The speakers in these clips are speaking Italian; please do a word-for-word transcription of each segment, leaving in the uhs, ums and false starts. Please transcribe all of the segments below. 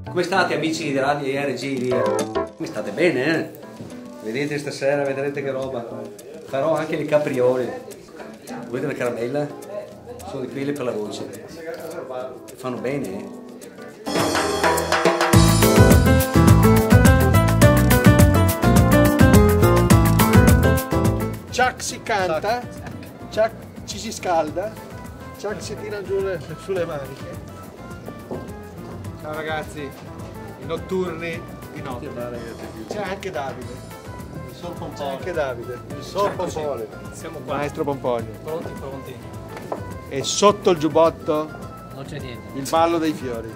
Come state amici di Radio I R G lì? Come state bene, eh? Vedete stasera, vedrete che roba. Farò anche le capriole. Volete la caramella? Sono di quelle per la voce. Fanno bene, eh? Chuck si canta, Chuck ci si scalda, Chuck si tira giù le, sulle maniche. Ciao ragazzi, i notturni di notte. C'è anche Davide. Il Sol C'è Pompone. anche Davide, il Sol Pompone. Siamo qua. Maestro Pompone. Pronti, pronti. E sotto il giubbotto Non c'è niente. il ballo dei fiori.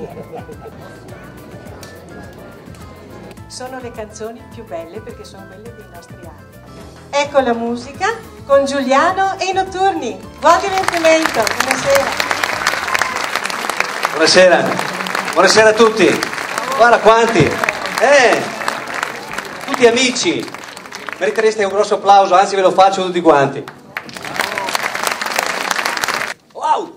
Sono le canzoni più belle perché sono quelle dei nostri anni. Ecco la musica con Giuliano e i Notturni. Buon divertimento, buonasera. Buonasera, buonasera a tutti. Guarda quanti, eh, tutti amici. Meritereste un grosso applauso, anzi ve lo faccio tutti quanti. Wow!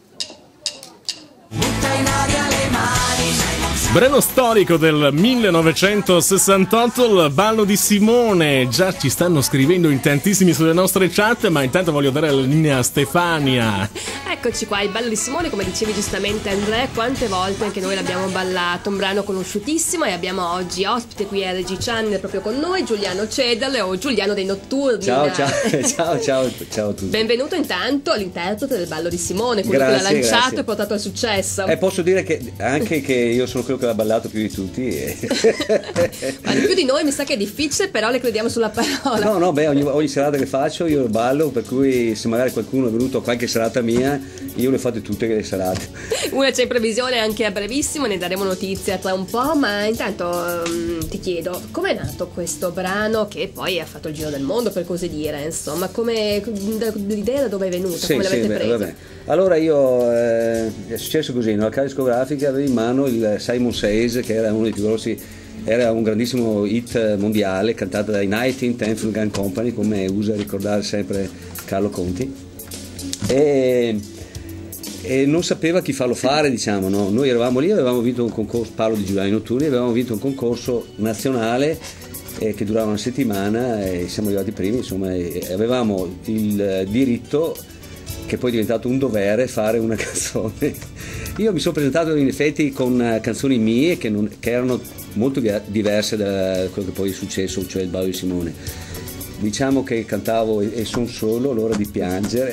Brano storico del millenovecentosessantotto, il ballo di Simone. Già ci stanno scrivendo in tantissimi sulle nostre chat, ma intanto voglio dare la linea a Stefania. Eccoci qua, il ballo di Simone, come dicevi giustamente Andrea, quante volte anche noi l'abbiamo ballato, un brano conosciutissimo, e abbiamo oggi ospite qui a R G Channel proprio con noi, Giuliano Cedale o Giuliano dei Notturni. Ciao, ciao, ciao, ciao, ciao a tutti. Benvenuto intanto all'interprete del ballo di Simone, quello Grazie, che l'ha lanciato grazie. e portato al successo. Eh, posso dire che anche che io sono quello che l'ha ballato più di tutti. E... Ma di più di noi mi sa che è difficile, però le crediamo sulla parola. No, no, beh, ogni, ogni serata che faccio io ballo, per cui se magari qualcuno è venuto a qualche serata mia, io le ho fatte tutte le serate. Una c'è in previsione anche a brevissimo, ne daremo notizia tra un po', ma intanto um, ti chiedo, com'è nato questo brano che poi ha fatto il giro del mondo, per così dire, insomma, come l'idea da dove è venuta, Sì, come sì, l'avete beh, presa? vabbè. Allora io, eh, è successo così, nella casa discografica avevo in mano il Simon Says, che era uno dei più grossi, era un grandissimo hit mondiale, cantato dai Nineteen Tenth Gun Company, come usa ricordare sempre Carlo Conti, e, e non sapeva chi farlo fare, diciamo, no? Noi eravamo lì, avevamo vinto un concorso, parlo di Giuliano Notturni, avevamo vinto un concorso nazionale eh, che durava una settimana e siamo arrivati primi, insomma, e avevamo il diritto, che poi è diventato un dovere, fare una canzone. Io mi sono presentato in effetti con canzoni mie che, non, che erano molto diverse da quello che poi è successo, cioè il ballo di Simone. Diciamo che cantavo E, e son solo, l'ora di piangere.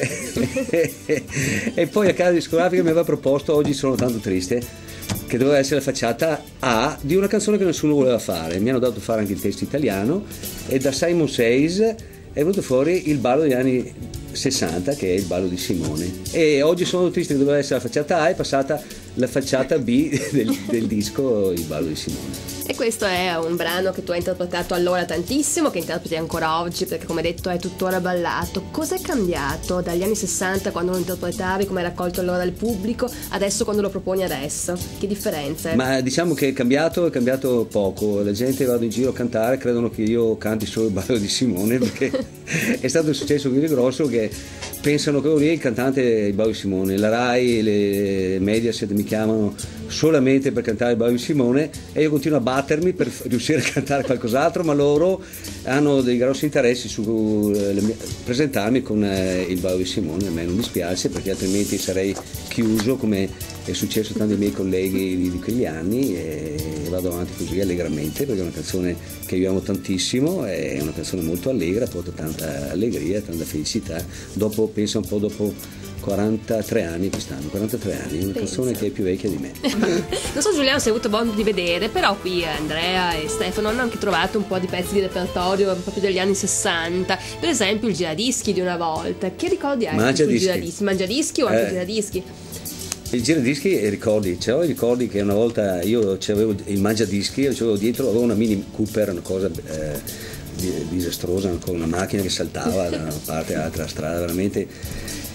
E poi la casa discografica mi aveva proposto Oggi sono tanto triste, che doveva essere la facciata A di una canzone che nessuno voleva fare. Mi hanno dato fare anche il testo italiano e da Simon Says è venuto fuori il ballo degli anni sessanta, che è il ballo di Simone, e Oggi sono triste, che doveva essere la facciata A, è passata la facciata B del, del disco Il ballo di Simone. E questo è un brano che tu hai interpretato allora tantissimo, che interpreti ancora oggi, perché come detto è tuttora ballato. Cos'è cambiato dagli anni sessanta, quando lo interpretavi, come è raccolto allora dal pubblico, adesso quando lo proponi adesso? Che differenza è? Ma diciamo che è cambiato, è cambiato poco. La gente va in giro a cantare, credono che io canti solo il ballo di Simone, perché è stato un successo così grosso che pensano che io lì il cantante è il ballo di Simone. La Rai, le Mediaset mi chiamano solamente per cantare il ballo di Simone e io continuo a battermi per riuscire a cantare qualcos'altro, ma loro hanno dei grossi interessi su eh, presentarmi con eh, il ballo di Simone. A me non dispiace, perché altrimenti sarei chiuso, come è successo a tanti miei colleghi di, di quegli anni, e vado avanti così allegramente, perché è una canzone che io amo tantissimo, è una canzone molto allegra, porta tanta allegria, tanta felicità. Dopo, penso un po' dopo quarantatré anni quest'anno, quarantatré anni, una Pensa. canzone che è più vecchia di me. Non so Giuliano se hai avuto modo di vedere, però qui Andrea e Stefano hanno anche trovato un po' di pezzi di repertorio proprio degli anni sessanta, per esempio il giradischi di una volta. Che ricordi hai Mangia sul dischi. giradischi? Mangiadischi o anche Eh. giradischi? Il giradischi e ricordi, c'avevo i ricordi che una volta io c'avevo il mangiadischi, c'avevo dietro, avevo una Mini Cooper, una cosa eh, disastrosa, con una macchina che saltava da una parte all'altra strada, veramente.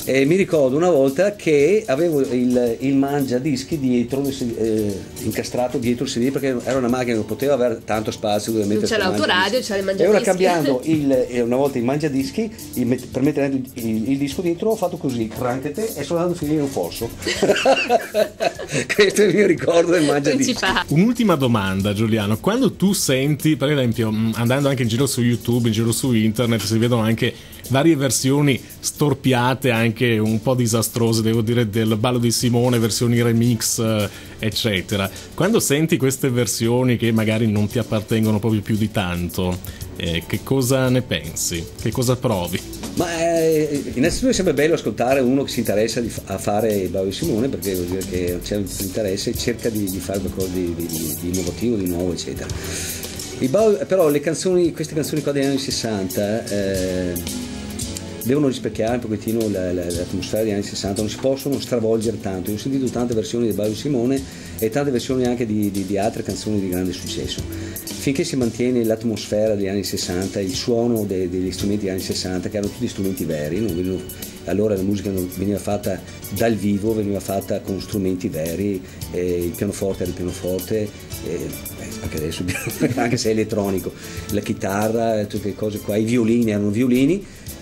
E mi ricordo una volta che avevo il, il mangiadischi dietro, eh, incastrato dietro il sedile, perché era una macchina che non poteva avere tanto spazio dove mettere. C'era l'autoradio, c'era il mangiadischi. E ora cambiando il, una volta il mangiadischi, il, per mettere il, il, il disco dentro ho fatto così, cranchete, e sono andato a finire in un fosso. Questo è il mio ricordo del mangiadischi. Un'ultima domanda, Giuliano, quando tu senti, per esempio, andando anche in giro su YouTube, in giro su internet, si vedono anche varie versioni storpiate, anche un po' disastrose, devo dire, del ballo di Simone, versioni remix, eccetera. Quando senti queste versioni che magari non ti appartengono proprio più di tanto, eh, che cosa ne pensi? Che cosa provi? Ma eh, innanzitutto è sempre bello ascoltare uno che si interessa di, a fare il ballo di Simone, perché vuol dire che c'è un interesse e cerca di, di fare qualcosa di, di, di innovativo, di nuovo, eccetera. Il ballo, però le canzoni, queste canzoni qua degli anni sessanta eh, devono rispecchiare un pochettino la, la, l'atmosfera degli anni sessanta, non si possono stravolgere tanto. Io ho sentito tante versioni del ballo di Simone e tante versioni anche di, di, di altre canzoni di grande successo. Finché si mantiene l'atmosfera degli anni sessanta, il suono de, degli strumenti degli anni sessanta, che erano tutti strumenti veri, non venivano, allora la musica non veniva fatta dal vivo, veniva fatta con strumenti veri, eh, il pianoforte era il pianoforte, eh, anche adesso, anche se è elettronico, la chitarra, tutte le cose qua, i violini erano violini.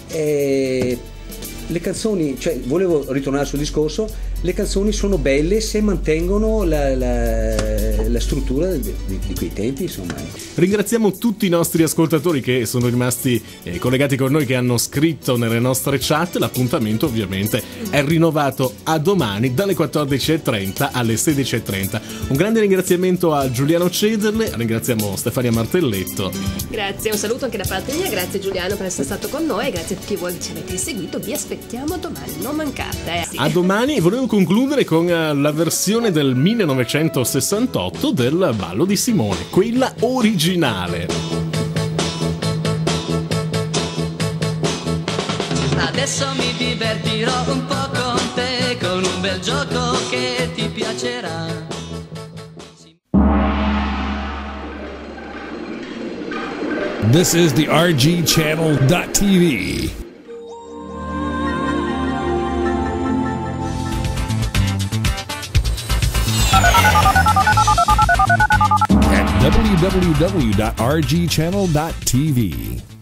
E le canzoni, cioè volevo ritornare sul discorso, le canzoni sono belle se mantengono la, la, la struttura di, di, di quei tempi, insomma. Ringraziamo tutti i nostri ascoltatori che sono rimasti eh, collegati con noi, che hanno scritto nelle nostre chat. L'appuntamento ovviamente è rinnovato a domani dalle quattordici e trenta alle sedici e trenta. Un grande ringraziamento a Giuliano Cederle, ringraziamo Stefania Martelletto. Grazie, un saluto anche da parte mia, grazie Giuliano per essere stato con noi e grazie a tutti voi che ci avete seguito. Vi aspettiamo domani, non mancate. Eh. Sì. A domani. Volevo concludere con la versione del millenovecentosessantotto del ballo di Simone, quella originale. Adesso mi divertirò un po' con te, con un bel gioco che ti piacerà. This is the R G channel dot T V. At w w w dot r g channel dot t v.